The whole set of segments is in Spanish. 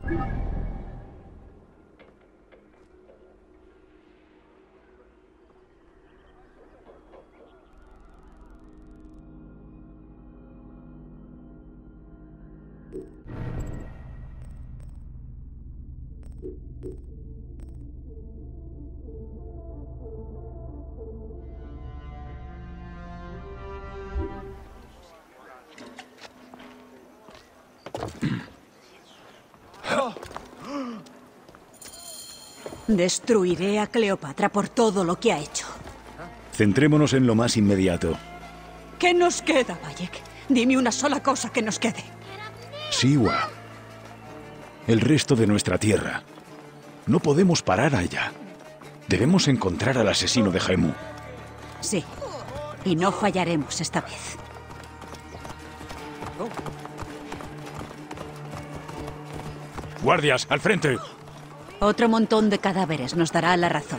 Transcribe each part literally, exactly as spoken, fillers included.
Destruiré a Cleopatra por todo lo que ha hecho. Centrémonos en lo más inmediato. ¿Qué nos queda, Bayek? Dime una sola cosa que nos quede. Siwa. El resto de nuestra tierra. No podemos parar allá. Debemos encontrar al asesino de Jemu. Sí. Y no fallaremos esta vez. ¡Guardias, al frente! Otro montón de cadáveres nos dará la razón.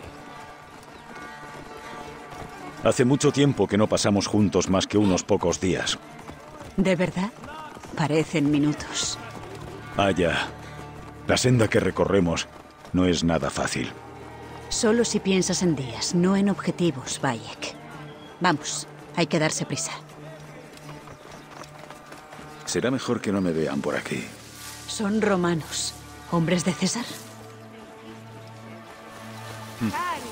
Hace mucho tiempo que no pasamos juntos más que unos pocos días. ¿De verdad? Parecen minutos. Vaya, la senda que recorremos no es nada fácil. Solo si piensas en días, no en objetivos, Bayek. Vamos, hay que darse prisa. Será mejor que no me vean por aquí. Son romanos, hombres de César. Mm.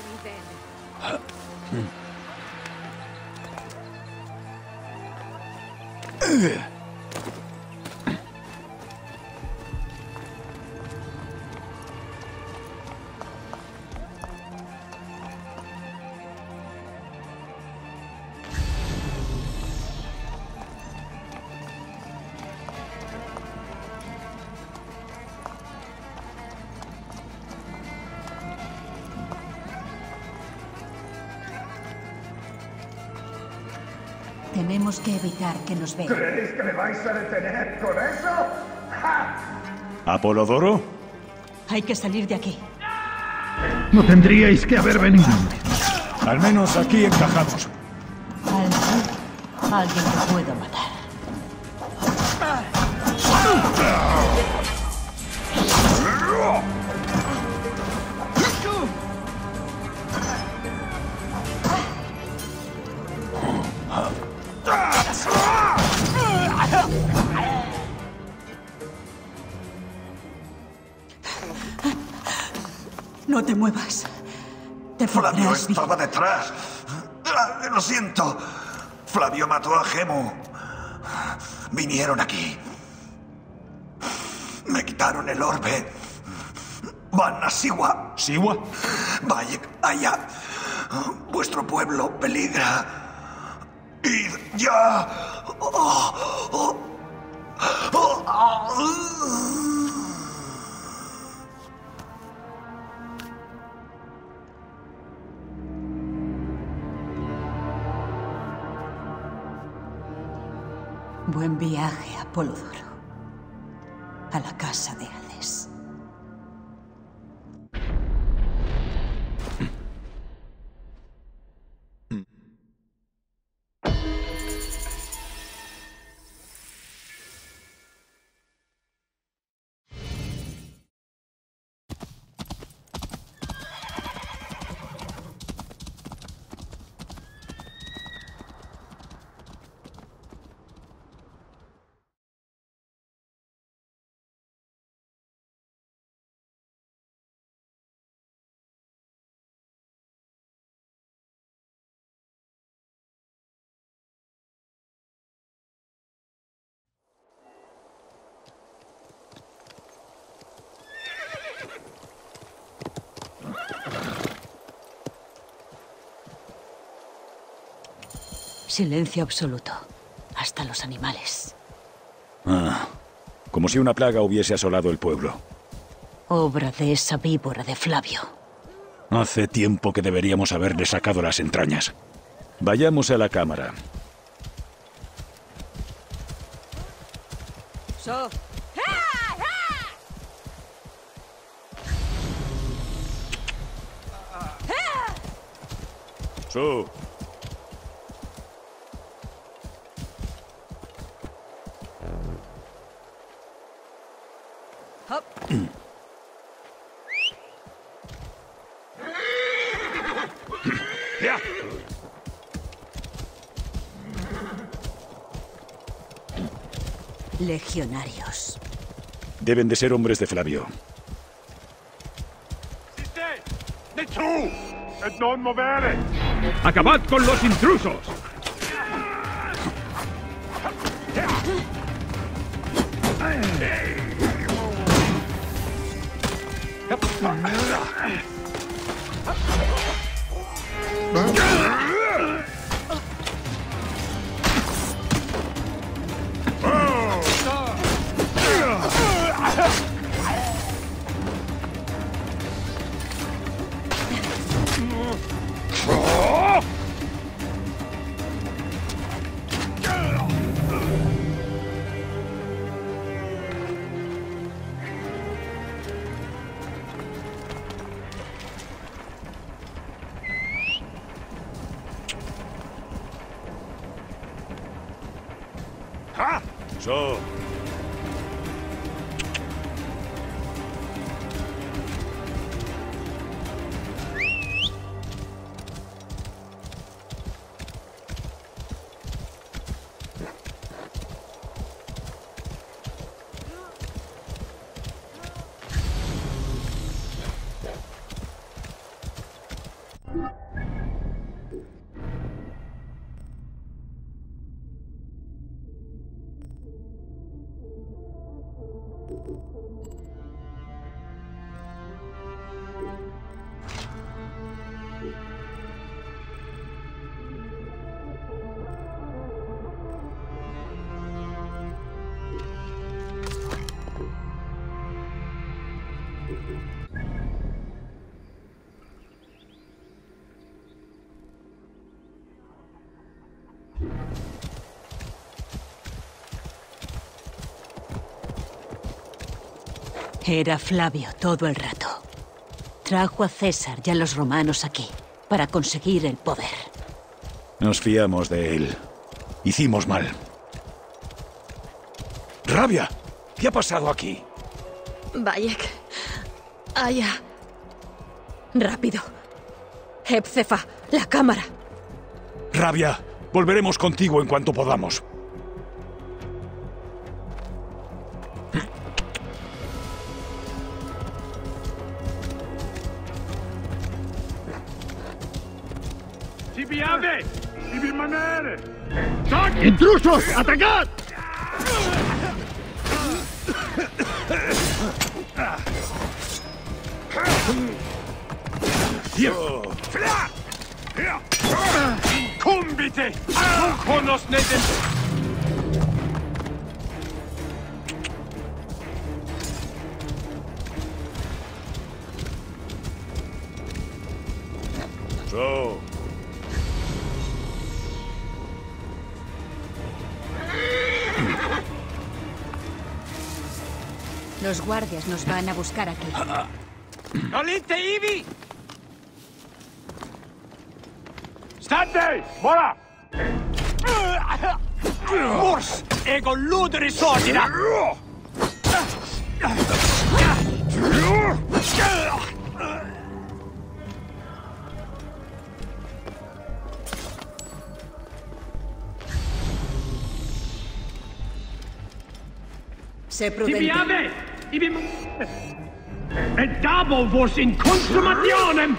Tenemos que evitar que nos vean. ¿Creéis que me vais a detener con eso? ¡Ja! ¿Apolodoro? Hay que salir de aquí. No tendríais que haber venido. Al menos aquí encajamos. Alguien, alguien que puedo matar. No te muevas. Te Flavio podrás bien. estaba detrás. Ah, Lo siento. Flavio mató a Jemu. Vinieron aquí. Me quitaron el orbe. Van a Siwa. ¿Siwa? Vaya allá. Vuestro pueblo peligra. ¡Id ya! Oh, oh, oh, oh. Buen viaje, Apolodoro. A la casa de Hades. Silencio absoluto. Hasta los animales. Ah, como si una plaga hubiese asolado el pueblo. Obra de esa víbora de Flavio. Hace tiempo que deberíamos haberle sacado las entrañas. Vayamos a la cámara. So. Su. Ya. Legionarios. Deben de ser hombres de Flavio. ¡Acabad con los intrusos! So. Era Flavio todo el rato. Trajo a César y a los romanos aquí para conseguir el poder. Nos fiamos de él. Hicimos mal. ¡Rabia! ¿Qué ha pasado aquí? Bayek. Aya. Rápido. Hepzefa, la cámara. ¡Rabia! Volveremos contigo en cuanto podamos. ¡Intrusos! ¡Atacad! Komm bitte! Such uns nicht in... So. Los guardias nos van a buscar aquí. Kalite Ivi! State! Voilà! Mors! Ego luderi sordina! Sé prudente. Tibiave! Ibi... Et dabo vos in consumationem!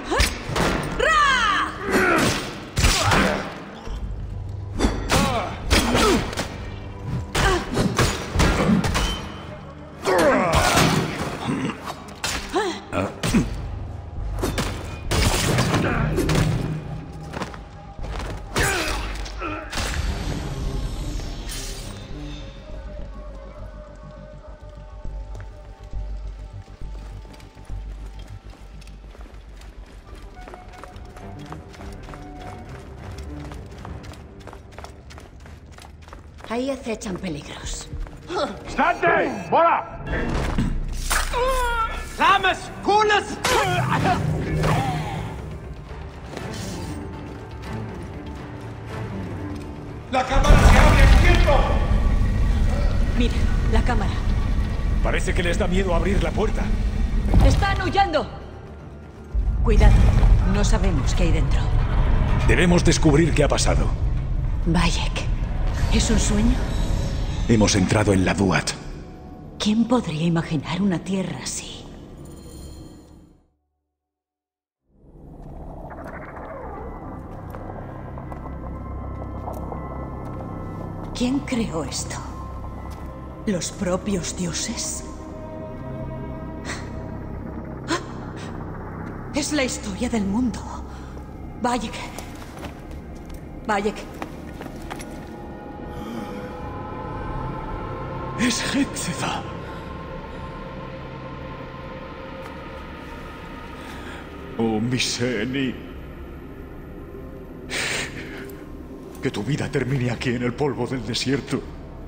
Ahí acechan peligros. State! Voilà! Samus! Coolness! ¡La cámara se abre! ¡Quieto! Mira, la cámara. Parece que les da miedo abrir la puerta. ¡Están huyendo! Cuidado, no sabemos qué hay dentro. Debemos descubrir qué ha pasado. Bayek, ¿es un sueño? Hemos entrado en la Duat. ¿Quién podría imaginar una tierra así? ¿Quién creó esto? ¿Los propios dioses? Es la historia del mundo. Bayek. Bayek. Es Hepzefa. Oh, Miseni. Que tu vida termine aquí en el polvo del desierto.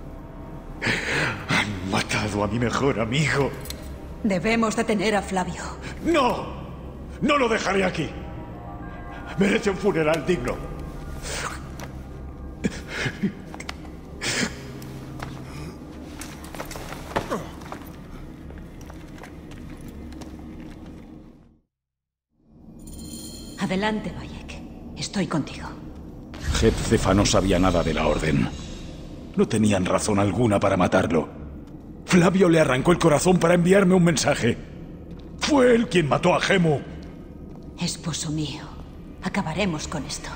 Han matado a mi mejor amigo. Debemos detener a Flavio. ¡No! ¡No lo dejaré aquí! Merece un funeral digno. Adelante, Bayek. Estoy contigo. Hepzefa no sabía nada de la Orden. No tenían razón alguna para matarlo. Flavio le arrancó el corazón para enviarme un mensaje. Fue él quien mató a Gemu. Esposo mío, acabaremos con esto.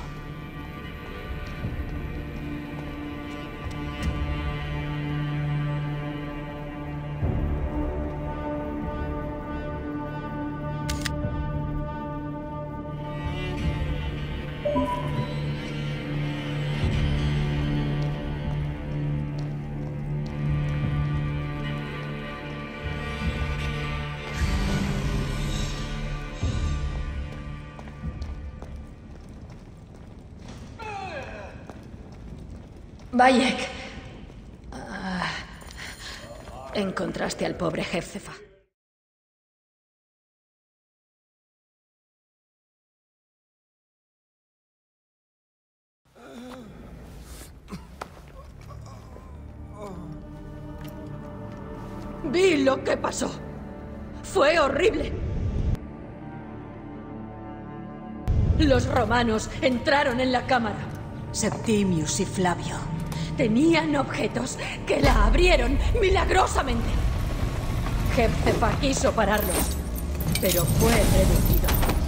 Bayek. Ah, encontraste al pobre Hepzefa. Vi lo que pasó. Fue horrible. Los romanos entraron en la cámara. Septimius y Flavio. Tenían objetos que la abrieron milagrosamente. Hepzefa quiso pararlos, pero fue reducido.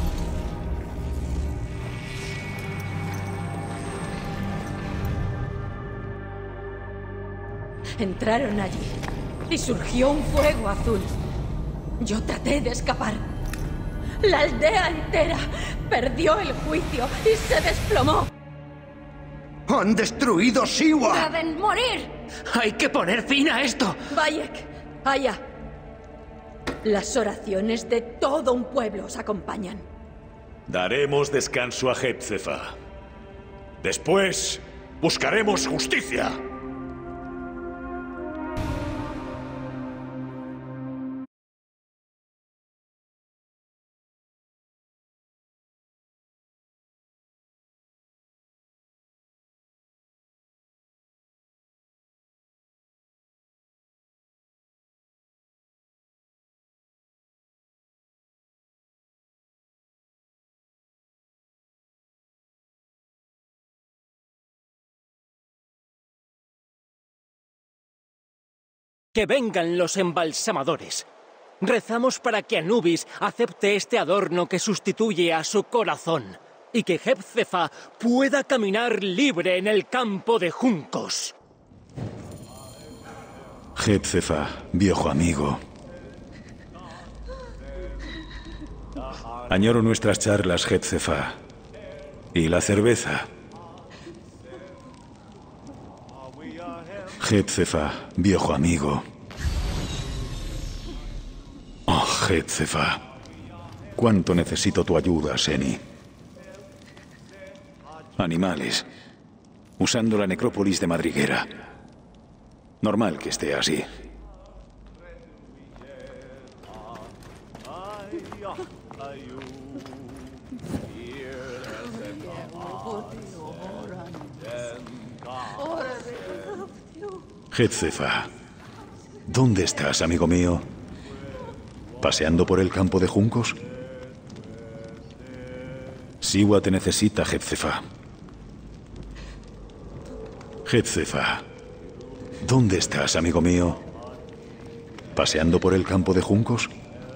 Entraron allí y surgió un fuego azul. Yo traté de escapar. La aldea entera perdió el juicio y se desplomó. ¡Han destruido Siwa! ¡Deben morir! ¡Hay que poner fin a esto! Bayek, Aya. Las oraciones de todo un pueblo os acompañan. Daremos descanso a Hepzefa. Después, buscaremos justicia. ¡Que vengan los embalsamadores! Rezamos para que Anubis acepte este adorno que sustituye a su corazón y que Hepzefa pueda caminar libre en el campo de juncos. Hepzefa, viejo amigo. Añoro nuestras charlas, Hepzefa. Y la cerveza. Hepzefa, viejo amigo. Oh, Hepzefa. Cuánto necesito tu ayuda, Seni. Animales. Usando la necrópolis de madriguera. Normal que esté así. Hepzefa, ¿Dónde estás, amigo mío? ¿Paseando por el campo de juncos? Siwa te necesita, Hepzefa. Hepzefa, ¿dónde estás, amigo mío? ¿Paseando por el campo de juncos?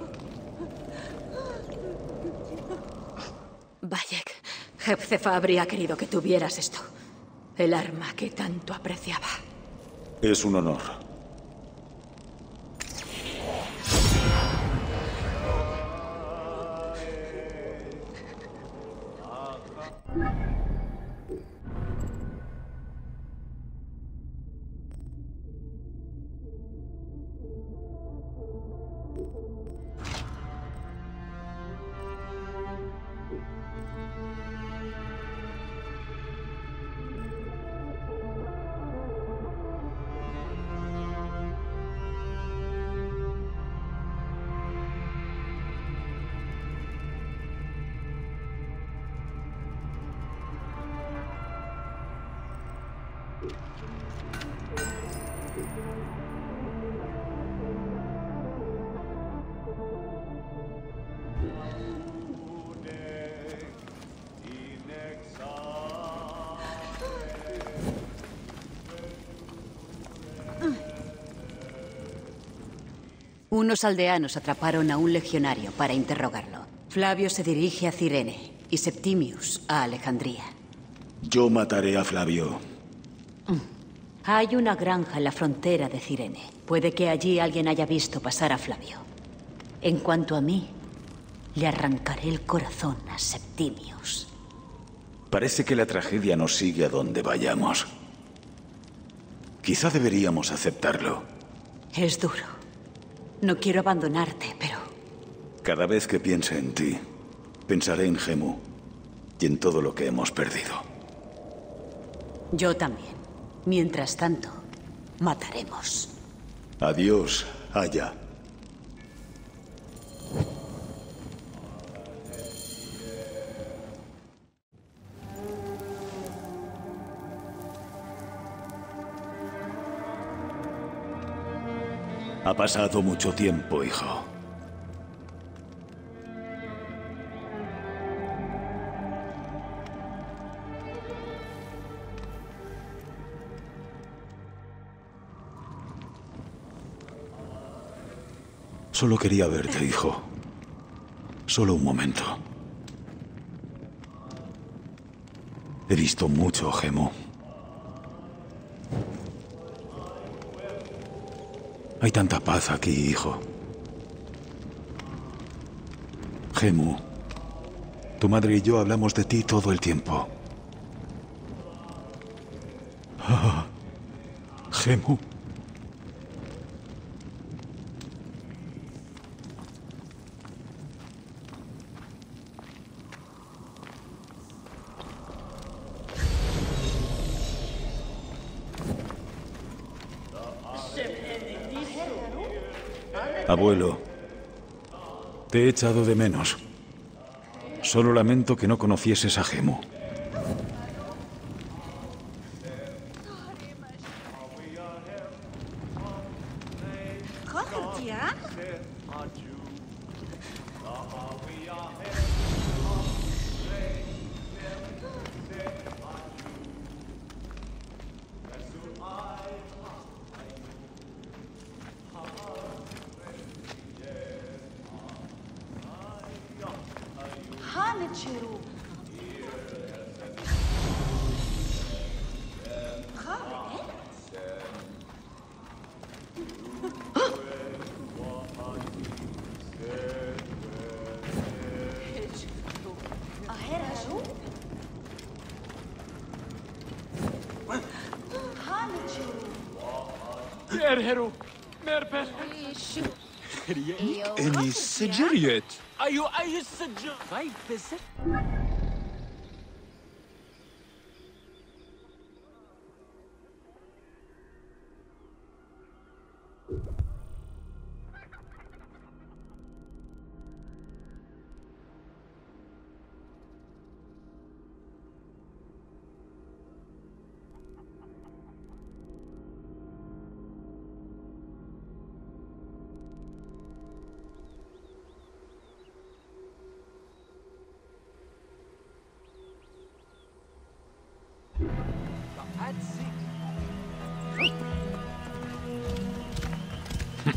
Bayek, Hepzefa habría querido que tuvieras esto. El arma que tanto apreciaba. Es un honor. Unos aldeanos atraparon a un legionario para interrogarlo. Flavio se dirige a Cirene y Septimius a Alejandría. Yo mataré a Flavio. Hay una granja en la frontera de Cirene. Puede que allí alguien haya visto pasar a Flavio. En cuanto a mí, le arrancaré el corazón a Septimius. Parece que la tragedia nos sigue a donde vayamos. Quizá deberíamos aceptarlo. Es duro. No quiero abandonarte, pero... Cada vez que piense en ti, pensaré en Gemu y en todo lo que hemos perdido. Yo también. Mientras tanto, mataremos. Adiós, Aya. Ha pasado mucho tiempo, hijo. Solo quería verte, hijo. Solo un momento. He visto mucho, Gemu. Hay tanta paz aquí, hijo. Gemu, tu madre y yo hablamos de ti todo el tiempo. Ah, Gemu. Abuelo, te he echado de menos. Solo lamento que no conocieses a Gemu. Erheru, merper. Eni siciriet. Ayu ayu sicir. Vay bizi.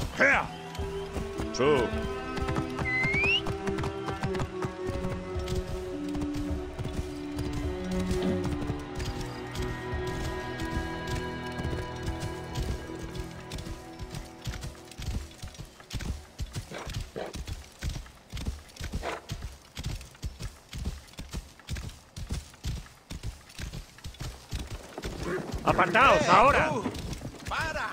¡Gea! ¡Su! ¡Apartaos, ahora! ¡Para!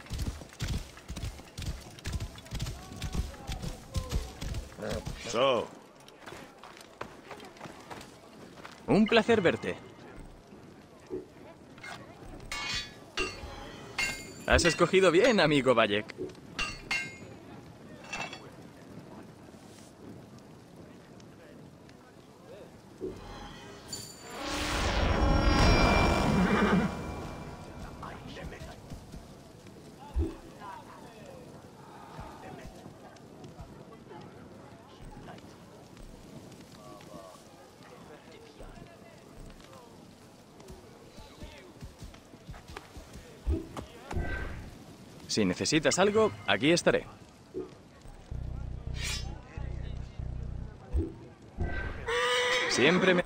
¡So! Un placer verte. Has escogido bien, amigo Bayek. Si necesitas algo, aquí estaré. Siempre me...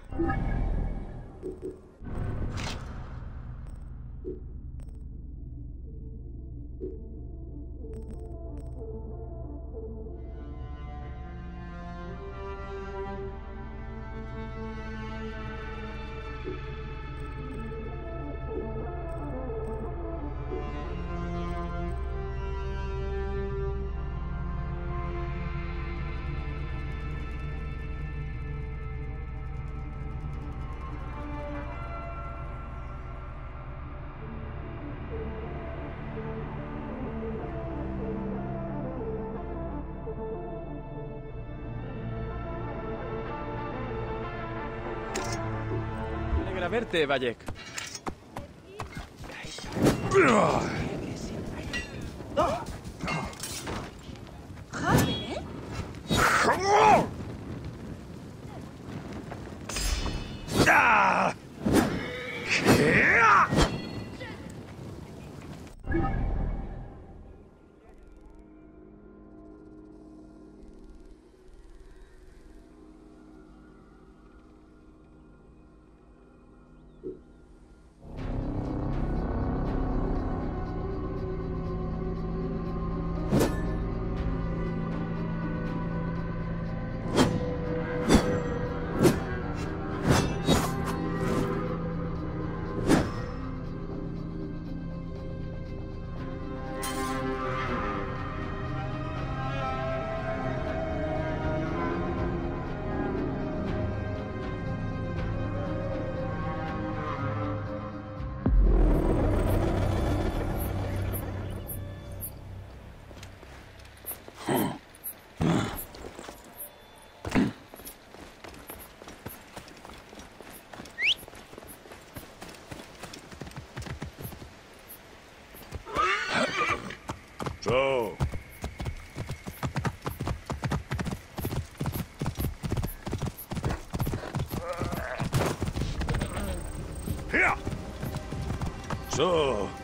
alegra verte, Bayek. ¡So! ¡Gea! ¡So!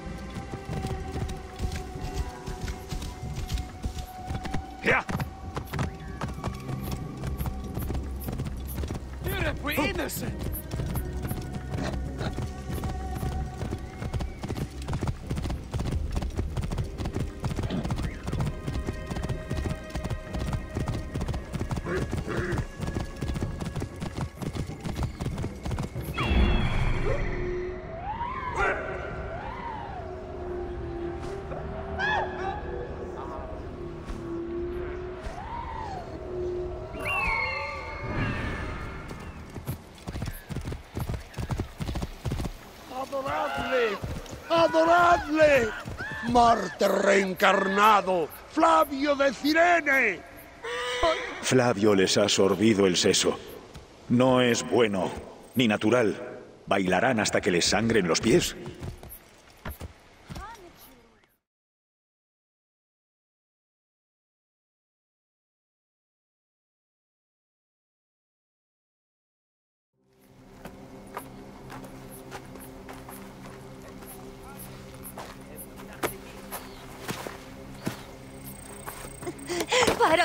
¡Gea! We're innocent! ¡Adoradle! ¡Adoradle! ¡Marte reencarnado! ¡Flavio de Cirene! Flavio les ha sorbido el seso. No es bueno, ni natural. Bailarán hasta que les sangren los pies.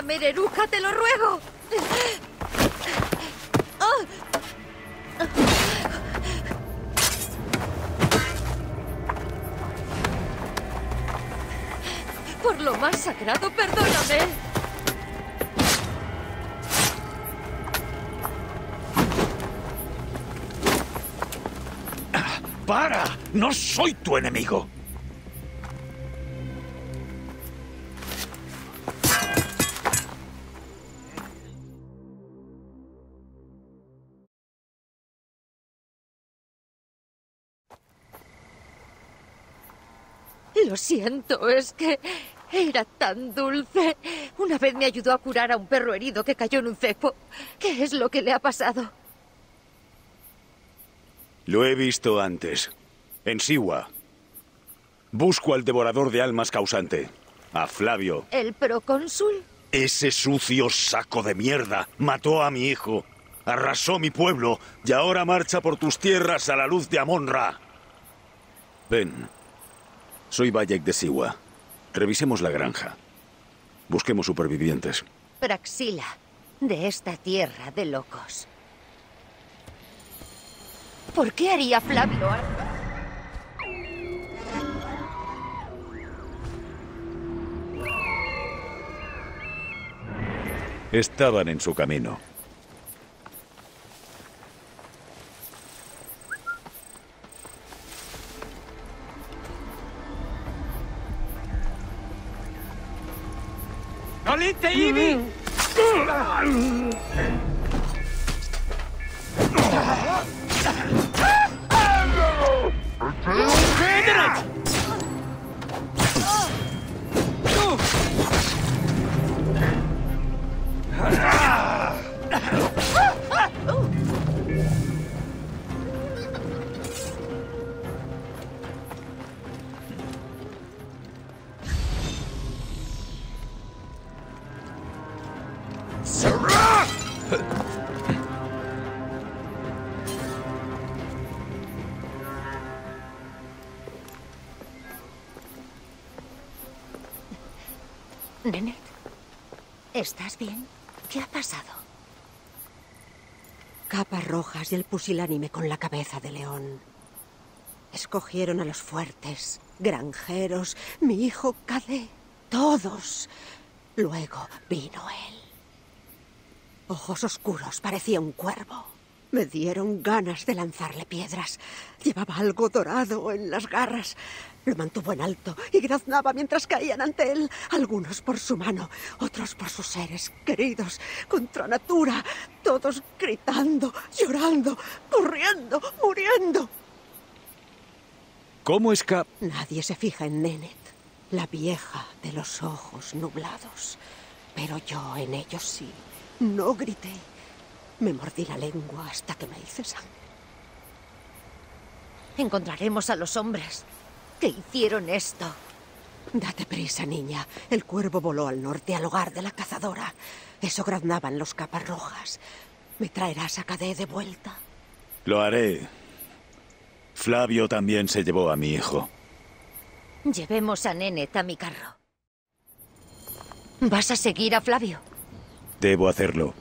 a Mereruja, te lo ruego. ¡Oh! Por lo más sagrado, perdóname. ¡Para! ¡No soy tu enemigo! Lo siento, es que era tan dulce. Una vez me ayudó a curar a un perro herido que cayó en un cepo. ¿Qué es lo que le ha pasado? Lo he visto antes. En Siwa. Busco al devorador de almas causante. A Flavio. ¿El procónsul? Ese sucio saco de mierda mató a mi hijo. Arrasó mi pueblo y ahora marcha por tus tierras a la luz de Amon-Ra. Ven. Soy Bayek de Siwa. Revisemos la granja. Busquemos supervivientes. Praxila, de esta tierra de locos. ¿Por qué haría Flavio algo? Estaban en su camino. ¡Olite, Ivy! Nenet, ¿estás bien? ¿Qué ha pasado? Capas rojas y el pusilánime con la cabeza de león. Escogieron a los fuertes, granjeros, mi hijo Cadé, todos. Luego vino él. Ojos oscuros, parecía un cuervo. Me dieron ganas de lanzarle piedras. Llevaba algo dorado en las garras. Lo mantuvo en alto y graznaba mientras caían ante él. Algunos por su mano, otros por sus seres queridos. Contra natura, todos gritando, llorando, corriendo, muriendo. ¿Cómo escapa? Nadie se fija en Nenet, la vieja de los ojos nublados. Pero yo en ellos sí. No grité. Me mordí la lengua hasta que me hice sangre. Encontraremos a los hombres que hicieron esto. Date prisa, niña. El cuervo voló al norte, al hogar de la cazadora. Eso graznaban los capas rojas. ¿Me traerás a Cadé de vuelta? Lo haré. Flavio también se llevó a mi hijo. Llevemos a Nenet a mi carro. ¿Vas a seguir a Flavio? Debo hacerlo.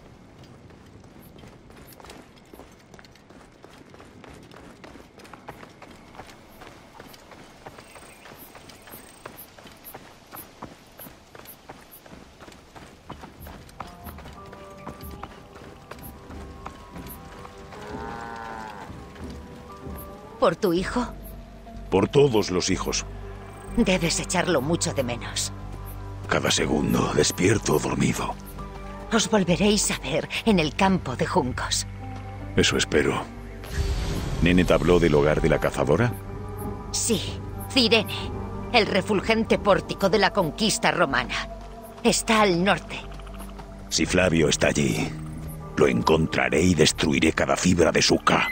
¿Por tu hijo? Por todos los hijos. Debes echarlo mucho de menos. Cada segundo, despierto o dormido. Os volveréis a ver en el campo de juncos. Eso espero. ¿Nenet habló del hogar de la cazadora? Sí, Cirene, el refulgente pórtico de la conquista romana. Está al norte. Si Flavio está allí, lo encontraré y destruiré cada fibra de su ca.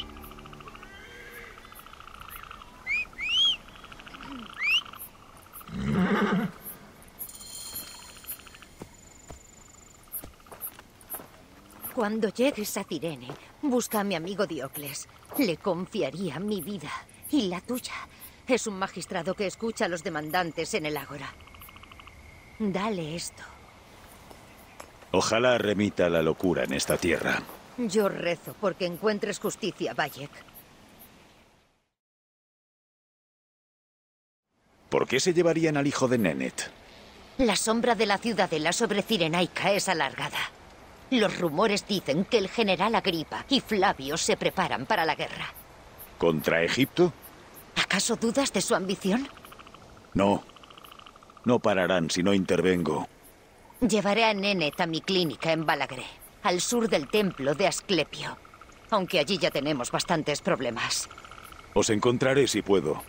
Cuando llegues a Cirene, busca a mi amigo Diocles. Le confiaría mi vida y la tuya. Es un magistrado que escucha a los demandantes en el ágora. Dale esto Ojalá remita la locura en esta tierra. Yo rezo porque encuentres justicia, Bayek. ¿Por qué se llevarían al hijo de Nenet? La sombra de la ciudadela sobre Cirenaica es alargada. Los rumores dicen que el general Agripa y Flavio se preparan para la guerra. ¿Contra Egipto? ¿Acaso dudas de su ambición? No. No pararán si no intervengo. Llevaré a Nenet a mi clínica en Balagré, al sur del templo de Asclepio. Aunque allí ya tenemos bastantes problemas. Os encontraré si puedo.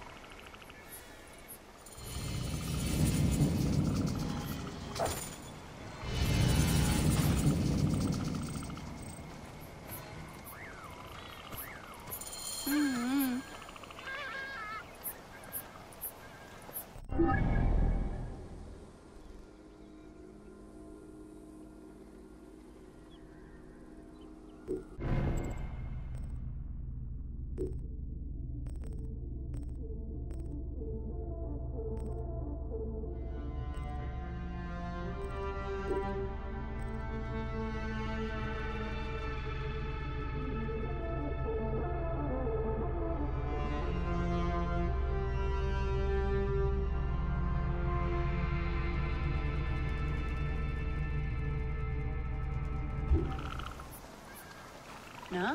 ¿No?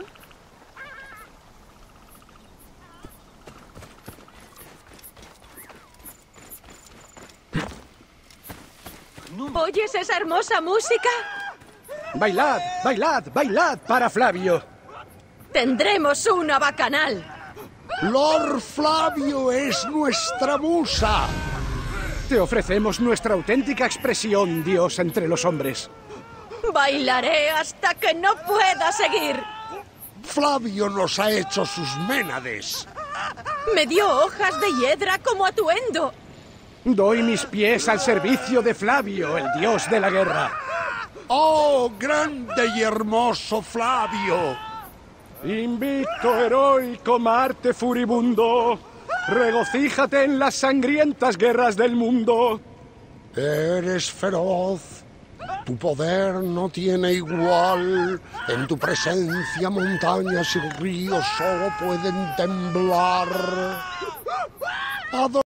¿Oyes esa hermosa música? ¡Bailad, bailad, bailad para Flavio! ¡Tendremos una bacanal! Lord Flavio es nuestra musa. Te ofrecemos nuestra auténtica expresión, Dios entre los hombres. Bailaré hasta que no pueda seguir. Flavio nos ha hecho sus ménades. Me dio hojas de hiedra como atuendo. Doy mis pies al servicio de Flavio, el dios de la guerra. ¡Oh, grande y hermoso Flavio! Invicto, heroico Marte furibundo, regocíjate en las sangrientas guerras del mundo. Eres feroz. Tu poder no tiene igual. En tu presencia montañas y ríos solo pueden temblar.